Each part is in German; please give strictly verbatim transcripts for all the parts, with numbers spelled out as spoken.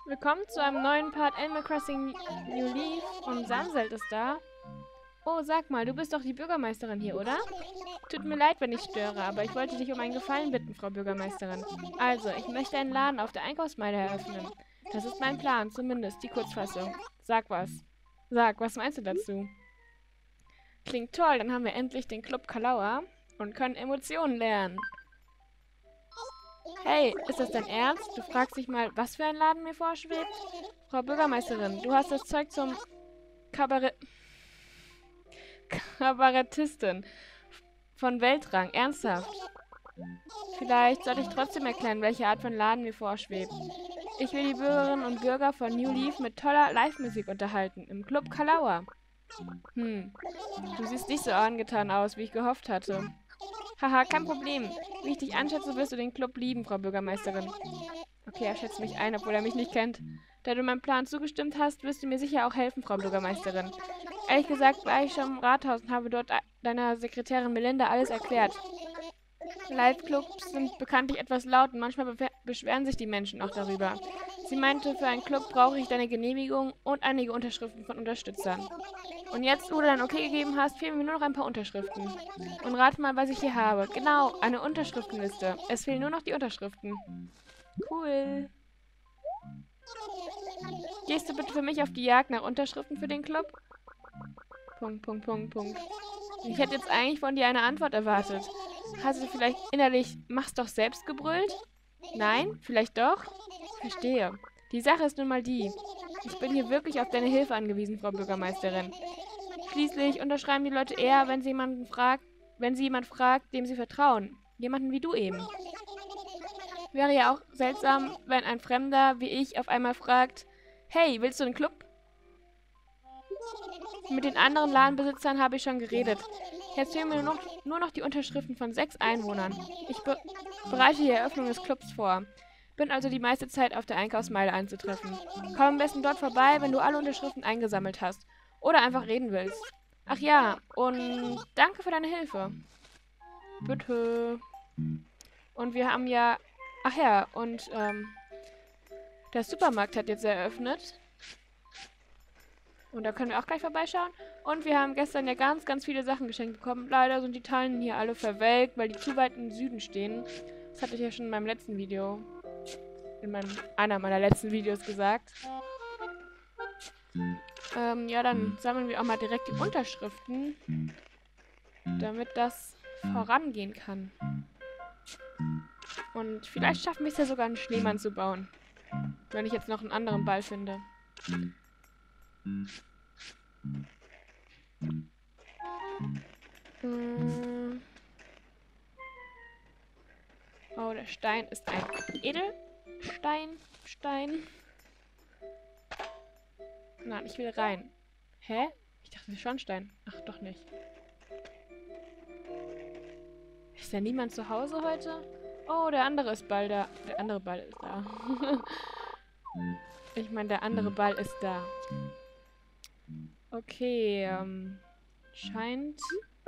Willkommen zu einem neuen Part Animal Crossing New Leaf und Samselt ist da. Oh, sag mal, du bist doch die Bürgermeisterin hier, oder? Tut mir leid, wenn ich störe, aber ich wollte dich um einen Gefallen bitten, Frau Bürgermeisterin. Also, ich möchte einen Laden auf der Einkaufsmeile eröffnen. Das ist mein Plan, zumindest die Kurzfassung. Sag was. Sag, was meinst du dazu? Klingt toll, dann haben wir endlich den Club Kalauer und können Emotionen lernen. Hey, ist das dein Ernst? Du fragst dich mal, was für ein Laden mir vorschwebt? Frau Bürgermeisterin, du hast das Zeug zum Kabarett... Kabarettistin von Weltrang. Ernsthaft. Vielleicht sollte ich trotzdem erklären, welche Art von Laden mir vorschwebt. Ich will die Bürgerinnen und Bürger von New Leaf mit toller Live-Musik unterhalten. Im Club Kalauer. Hm, du siehst nicht so angetan aus, wie ich gehofft hatte. Haha, kein Problem. Wie ich dich anschätze, wirst du den Club lieben, Frau Bürgermeisterin. Okay, er schätzt mich ein, obwohl er mich nicht kennt. Da du meinem Plan zugestimmt hast, wirst du mir sicher auch helfen, Frau Bürgermeisterin. Ehrlich gesagt war ich schon im Rathaus und habe dort deiner Sekretärin Melinda alles erklärt. Live-Clubs sind bekanntlich etwas laut und manchmal be beschweren sich die Menschen auch darüber. Sie meinte, für einen Club brauche ich deine Genehmigung und einige Unterschriften von Unterstützern. Und jetzt, wo du dein Okay gegeben hast, fehlen mir nur noch ein paar Unterschriften. Und rate mal, was ich hier habe. Genau, eine Unterschriftenliste. Es fehlen nur noch die Unterschriften. Cool. Gehst du bitte für mich auf die Jagd nach Unterschriften für den Club? Punkt, Punkt, Punkt, Punkt. Ich hätte jetzt eigentlich von dir eine Antwort erwartet. Hast du vielleicht innerlich mach's doch selbst gebrüllt? Nein? Vielleicht doch? Verstehe. Die Sache ist nun mal die. Ich bin hier wirklich auf deine Hilfe angewiesen, Frau Bürgermeisterin. Schließlich unterschreiben die Leute eher, wenn sie jemanden fragt, wenn sie jemand fragt, dem sie vertrauen. Jemanden wie du eben. Wäre ja auch seltsam, wenn ein Fremder wie ich auf einmal fragt, hey, willst du einen Club? Mit den anderen Ladenbesitzern habe ich schon geredet. Jetzt fehlen mir nur noch, nur noch die Unterschriften von sechs Einwohnern. Ich be bereite die Eröffnung des Clubs vor. Bin also die meiste Zeit auf der Einkaufsmeile anzutreffen. Komm am besten dort vorbei, wenn du alle Unterschriften eingesammelt hast. Oder einfach reden willst. Ach ja, und danke für deine Hilfe. Bitte. Und wir haben ja... Ach ja, und ähm, der Supermarkt hat jetzt eröffnet. Und da können wir auch gleich vorbeischauen. Und wir haben gestern ja ganz, ganz viele Sachen geschenkt bekommen. Leider sind die Tannen hier alle verwelkt, weil die zu weit im Süden stehen. Das hatte ich ja schon in meinem letzten Video, in meinem, einer meiner letzten Videos gesagt. Ähm, ja, dann sammeln wir auch mal direkt die Unterschriften, damit das vorangehen kann. Und vielleicht schaffen wir es ja sogar, einen Schneemann zu bauen. Wenn ich jetzt noch einen anderen Ball finde. Hm. Oh, der Stein ist ein Edelstein. Stein. Nein, ich will rein. Hä? Ich dachte, das ist Schornstein. Ach, doch nicht. Ist da niemand zu Hause heute? Oh, der andere ist bald da. Der andere Ball ist da. Ich meine, der andere Ball ist da. Okay, ähm... scheint...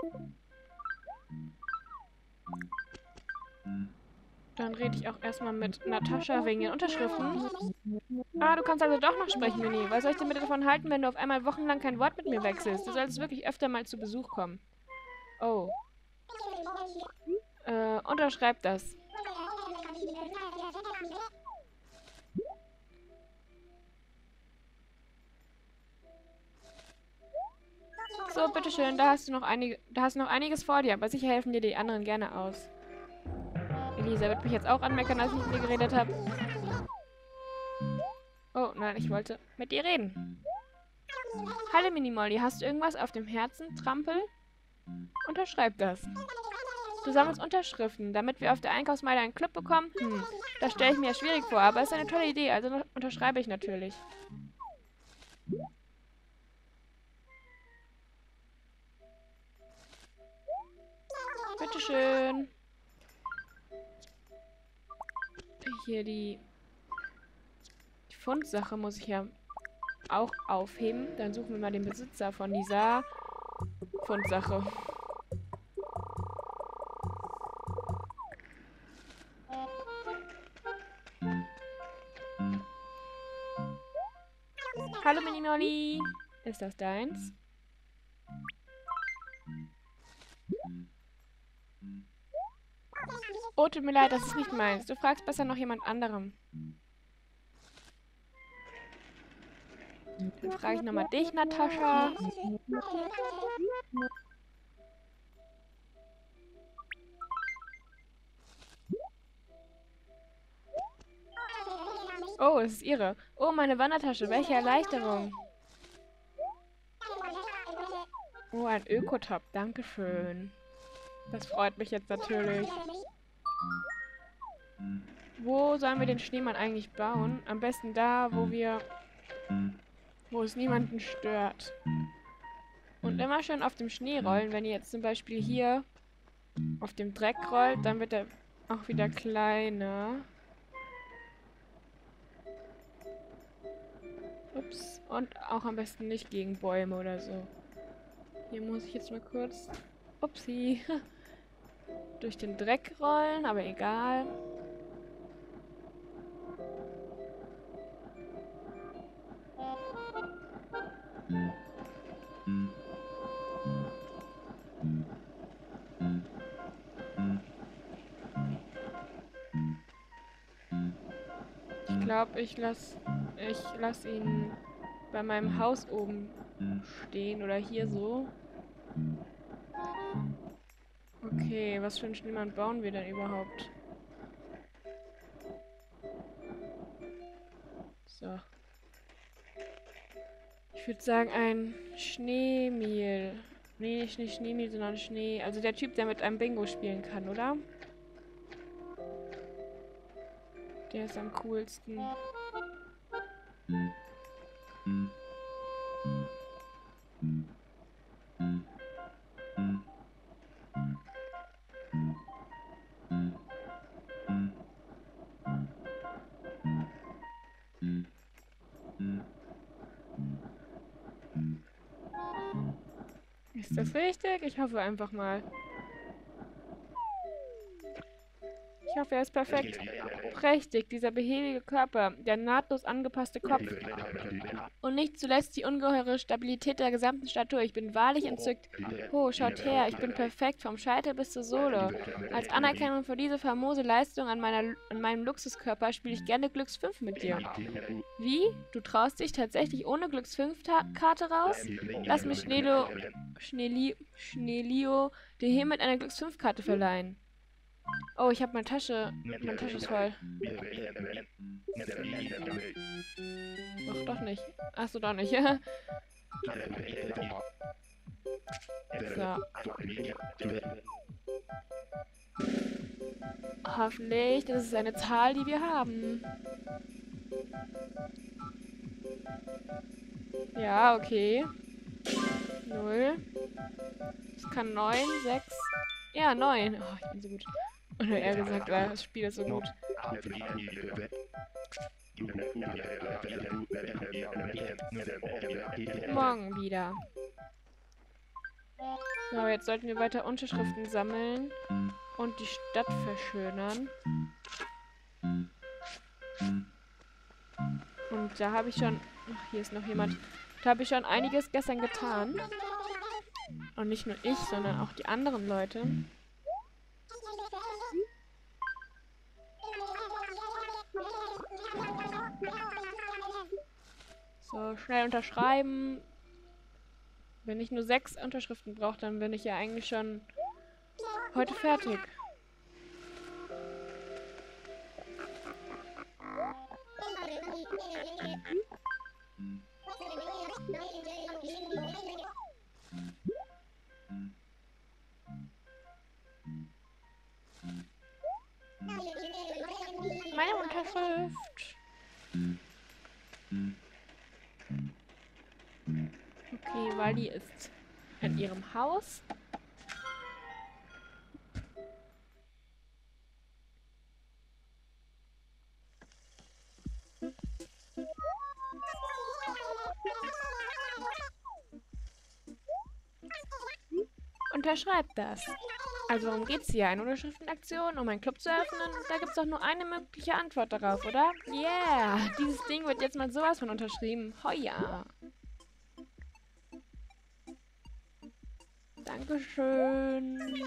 Dann rede ich auch erstmal mit Natascha wegen den Unterschriften. Ah, du kannst also doch noch sprechen, Mini. Was soll ich denn bitte davon halten, wenn du auf einmal wochenlang kein Wort mit mir wechselst? Du solltest wirklich öfter mal zu Besuch kommen. Oh. Äh, unterschreib das. So, bitteschön, da hast du noch einige, da hast du noch einiges vor dir, aber sicher helfen dir die anderen gerne aus. Elisa wird mich jetzt auch anmeckern, dass ich mit dir geredet habe. Oh, nein, ich wollte mit dir reden. Hallo Minimolly, hast du irgendwas auf dem Herzen, Trampel? Unterschreib das. Du sammelst Unterschriften, damit wir auf der Einkaufsmeile einen Club bekommen? Hm, das stelle ich mir ja schwierig vor, aber es ist eine tolle Idee, also unterschreibe ich natürlich. Bitteschön. Hier die, die Fundsache muss ich ja auch aufheben. Dann suchen wir mal den Besitzer von dieser Fundsache. Hallo Minimoli. Ist das deins? Oh, tut mir leid, das ist nicht meins. Du fragst besser noch jemand anderem. Dann frage ich nochmal dich, Natascha. Oh, es ist ihre. Oh, meine Wandertasche. Welche Erleichterung. Oh, ein Ökotop. Dankeschön. Das freut mich jetzt natürlich. Wo sollen wir den Schneemann eigentlich bauen? Am besten da, wo wir... wo es niemanden stört. Und immer schön auf dem Schnee rollen. Wenn ihr jetzt zum Beispiel hier auf dem Dreck rollt, dann wird er auch wieder kleiner. Ups. Und auch am besten nicht gegen Bäume oder so. Hier muss ich jetzt mal kurz... Upsi. Durch den Dreck rollen, aber egal. Ich glaube, ich lasse ich lass ihn bei meinem Haus oben stehen oder hier so. Okay, was für einen Schneemann bauen wir denn überhaupt? So. Ich würde sagen, ein Schneemehl. Nee, nicht Schneemehl, sondern Schnee. Also der Typ, der mit einem Bingo spielen kann, oder? Der ist am coolsten. Ist das richtig? Ich hoffe einfach mal. Ich hoffe, er ist perfekt. Prächtig, dieser behäbige Körper, der nahtlos angepasste Kopf und nicht zuletzt die ungeheure Stabilität der gesamten Statur. Ich bin wahrlich entzückt. Oh, schaut her, ich bin perfekt, vom Scheitel bis zur Sohle. Als Anerkennung für diese famose Leistung an, meiner, an meinem Luxuskörper spiele ich gerne Glücks fünf mit dir. Wie? Du traust dich tatsächlich ohne Glücks fünf Karte raus? Lass mich Schnelo, Schneli, Schnelio dir hiermit eine Glücks fünf Karte verleihen. Oh, ich habe meine Tasche. Meine Tasche ist voll. Ach, doch nicht. Achso, doch nicht. So. Hoffentlich, das ist eine Zahl, die wir haben. Ja, okay. Null. Ich kann neun, sechs. Ja, neun. Oh, ich bin so gut. Oder eher gesagt, das Spiel ist so gut. Morgen wieder. So, jetzt sollten wir weiter Unterschriften sammeln und die Stadt verschönern. Und da habe ich schon... Ach, hier ist noch jemand. Da habe ich schon einiges gestern getan. Und nicht nur ich, sondern auch die anderen Leute. So, schnell unterschreiben. Wenn ich nur sechs Unterschriften brauche, dann bin ich ja eigentlich schon heute fertig. Meine Unterschrift. Okay, Wally ist in ihrem Haus. Unterschreibt das. Also worum geht's hier? Eine Unterschriftenaktion, um einen Club zu eröffnen? Da gibt's doch nur eine mögliche Antwort darauf, oder? Yeah! Dieses Ding wird jetzt mal sowas von unterschrieben. Heuer! Dankeschön.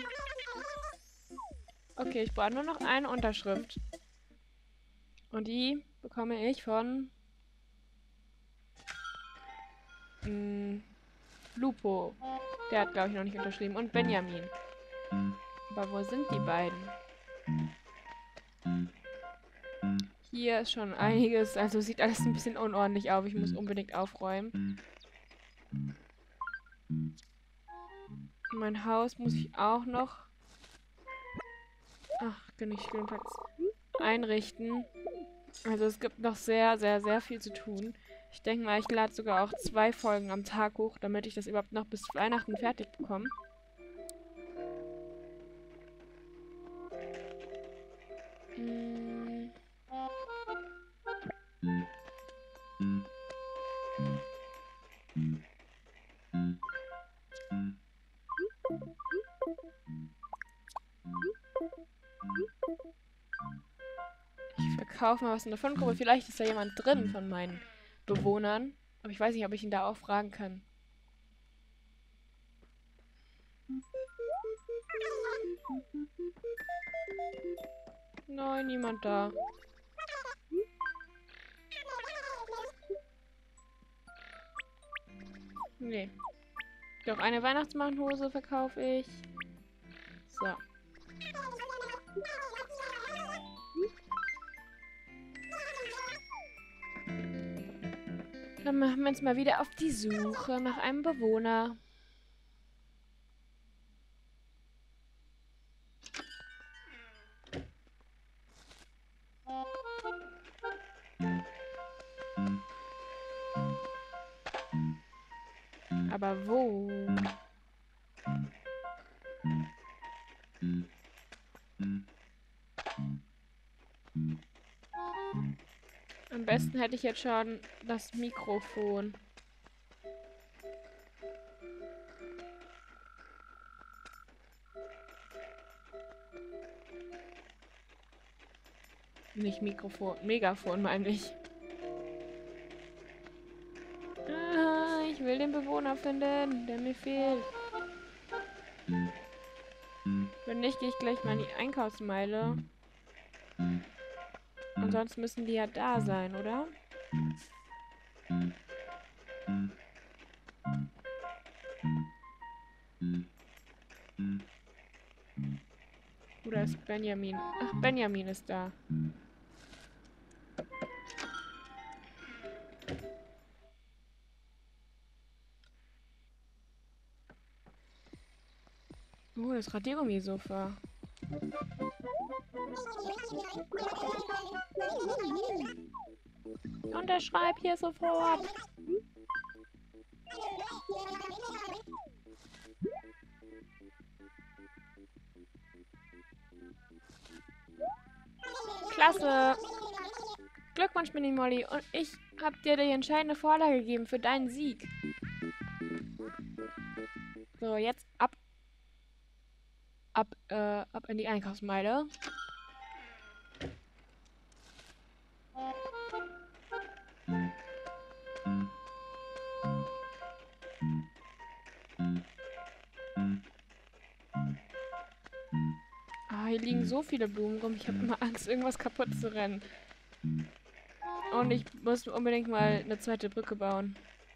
Okay, ich brauche nur noch eine Unterschrift. Und die bekomme ich von mh, Lupo. Der hat, glaube ich, noch nicht unterschrieben. Und Benjamin. Aber wo sind die beiden? Hier ist schon einiges. Also sieht alles ein bisschen unordentlich aus. Ich muss unbedingt aufräumen. Mein Haus muss ich auch noch... Ach, nicht jedenfalls einrichten. Also es gibt noch sehr, sehr, sehr viel zu tun. Ich denke mal, ich lade sogar auch zwei Folgen am Tag hoch, damit ich das überhaupt noch bis Weihnachten fertig bekomme. Hm. Ich verkaufe mal was in der Fundgrube. Vielleicht ist da jemand drin von meinen Bewohnern. Aber ich weiß nicht, ob ich ihn da auch fragen kann. Nein, niemand da. Nee. Doch, eine Weihnachtsmannhose verkaufe ich. So. Dann machen wir uns mal wieder auf die Suche nach einem Bewohner. Aber wo? Am besten hätte ich jetzt schon das Mikrofon. Nicht Mikrofon, Megafon meine ich. Ah, ich will den Bewohner finden, der mir fehlt. Wenn nicht, gehe ich gleich mal in die Einkaufsmeile. Ansonsten müssen die ja da sein, oder? Oder ist Benjamin? Ach, Benjamin ist da. Oh, das Radiergummi-Sofa. Unterschreib hier sofort. Klasse. Glückwunsch, Mini-Molly. Und ich habe dir die entscheidende Vorlage gegeben für deinen Sieg. So, jetzt ab. Ab, äh, ab in die Einkaufsmeile. Ah, hier liegen so viele Blumen rum. Ich habe immer Angst, irgendwas kaputt zu rennen. Und ich muss unbedingt mal eine zweite Brücke bauen.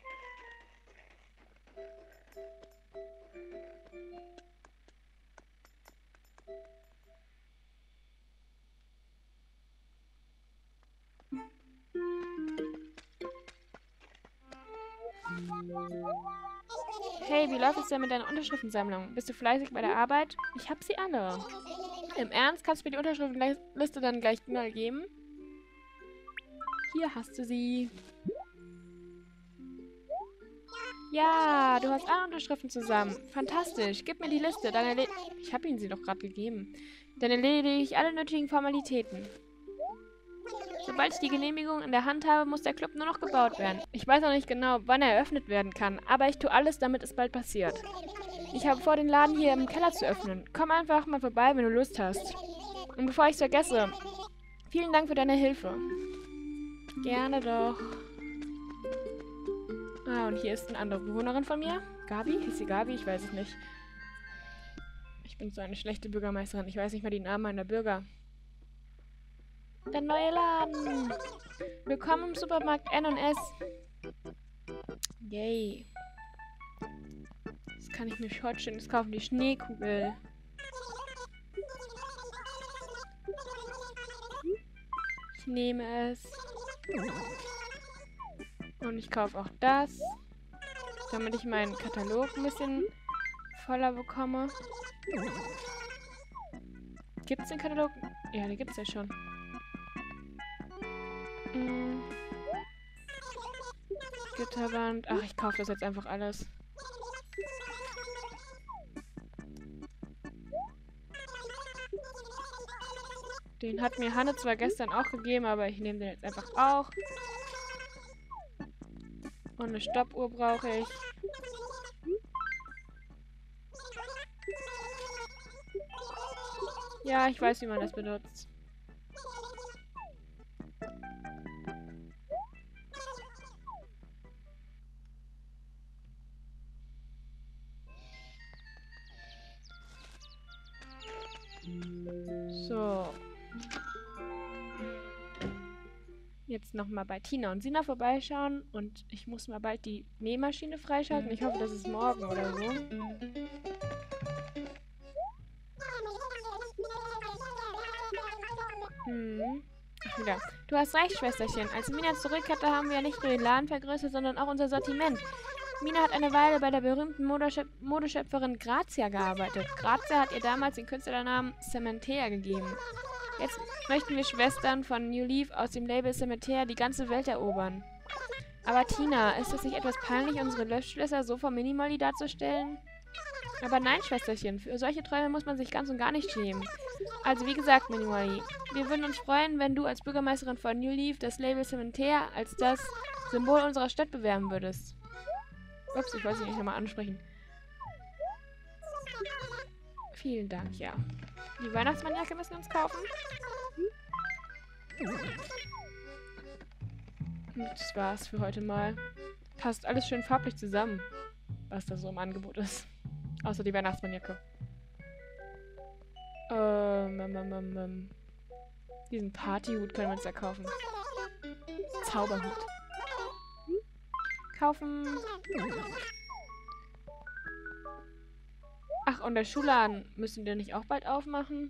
Hey, wie läuft es denn mit deiner Unterschriftensammlung? Bist du fleißig bei der Arbeit? Ich hab sie alle. Im Ernst? Kannst du mir die Unterschriftenliste dann gleich mal geben? Hier hast du sie. Ja, du hast alle Unterschriften zusammen. Fantastisch. Gib mir die Liste. Dann erled ich habe Ihnen sie doch gerade gegeben. Dann erledige ich alle nötigen Formalitäten. Sobald ich die Genehmigung in der Hand habe, muss der Club nur noch gebaut werden. Ich weiß noch nicht genau, wann er eröffnet werden kann, aber ich tue alles, damit es bald passiert. Ich habe vor, den Laden hier im Keller zu öffnen. Komm einfach mal vorbei, wenn du Lust hast. Und bevor ich es vergesse, vielen Dank für deine Hilfe. Gerne doch. Ah, und hier ist eine andere Bewohnerin von mir. Gabi? Hieß sie Gabi? Ich weiß es nicht. Ich bin so eine schlechte Bürgermeisterin. Ich weiß nicht mal die Namen meiner Bürger. Der neue Laden. Willkommen im Supermarkt N und S. Yay. Das kann ich mir heute schön kaufen. Die Schneekugel. Ich nehme es. Und ich kaufe auch das. Damit ich meinen Katalog ein bisschen voller bekomme. Gibt es den Katalog? Ja, den gibt es ja schon. Hm. Gitterband. Ach, ich kaufe das jetzt einfach alles. Den hat mir Hanne zwar gestern auch gegeben, aber ich nehme den jetzt einfach auch. Und eine Stoppuhr brauche ich. Ja, ich weiß, wie man das benutzt. So. Jetzt nochmal bei Tina und Sina vorbeischauen. Und ich muss mal bald die Nähmaschine freischalten. Ich hoffe, das ist morgen oder so. Hm. Ach, wieder. Du hast recht, Schwesterchen. Als Mina zurückkehrte, haben wir nicht nur den Laden vergrößert, sondern auch unser Sortiment. Mina hat eine Weile bei der berühmten Modeschöp Modeschöpferin Grazia gearbeitet. Grazia hat ihr damals den Künstlernamen Cementea gegeben. Jetzt möchten wir Schwestern von New Leaf aus dem Label Cementea die ganze Welt erobern. Aber Tina, ist es nicht etwas peinlich, unsere Löschschlösser so vom Minimali darzustellen? Aber nein, Schwesterchen, für solche Träume muss man sich ganz und gar nicht schämen. Also wie gesagt, Minimali, wir würden uns freuen, wenn du als Bürgermeisterin von New Leaf das Label Cementea als das Symbol unserer Stadt bewerben würdest. Ups, ich wollte sie nicht nochmal ansprechen. Vielen Dank, ja. Die Weihnachtsmannjacke müssen wir uns kaufen. Und das war's für heute mal. Passt alles schön farblich zusammen, was da so im Angebot ist. Außer die Weihnachtsmannjacke. Ähm, ähm, ähm, ähm. Diesen Partyhut können wir uns ja kaufen. Zauberhut. Kaufen. Ach, und der Schuhladen. Müssen wir nicht auch bald aufmachen?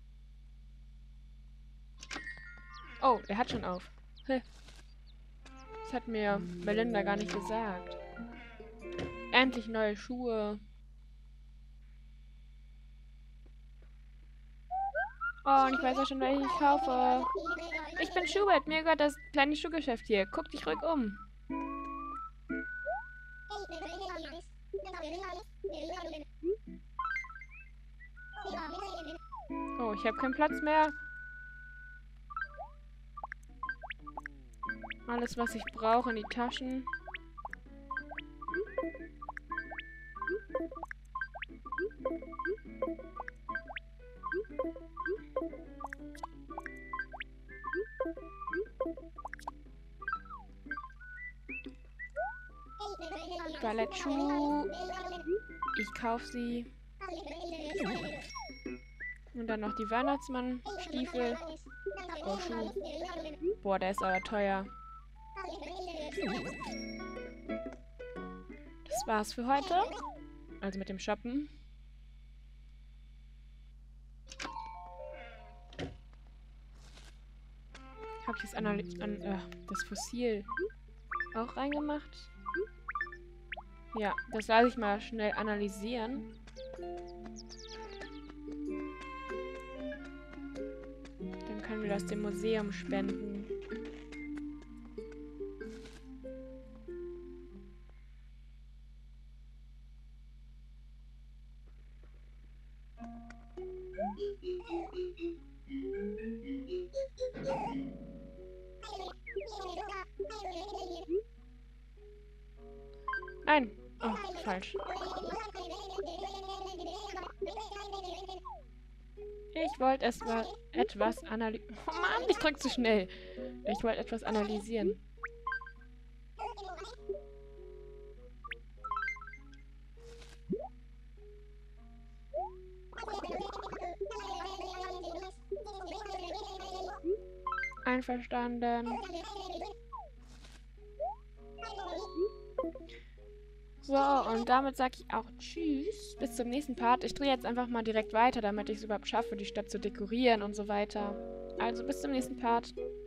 Oh, der hat schon auf. Hä? Das hat mir Melinda gar nicht gesagt. Endlich neue Schuhe. Oh, und ich weiß ja schon, welche ich kaufe. Ich bin Schubert. Mir gehört das kleine Schuhgeschäft hier. Guck dich ruhig um. Oh, ich habe keinen Platz mehr. Alles, was ich brauche, in die Taschen. Ballettschuh. Ich kaufe sie. Und dann noch die Weihnachtsmann-Stiefel. Oh, Schuh. Boah, der ist aber teuer. Das war's für heute. Also mit dem Shoppen. Habe ich das, an, an, äh, das Fossil auch reingemacht? Ja, das lasse ich mal schnell analysieren. Dann können wir das dem Museum spenden. Nein, Oh, falsch. Ich wollte es mal etwas analysieren. Oh Mann, ich drück zu schnell. Ich wollte etwas analysieren. Einverstanden. So, und damit sage ich auch Tschüss. Bis zum nächsten Part. Ich drehe jetzt einfach mal direkt weiter, damit ich es überhaupt schaffe, die Stadt zu dekorieren und so weiter. Also bis zum nächsten Part.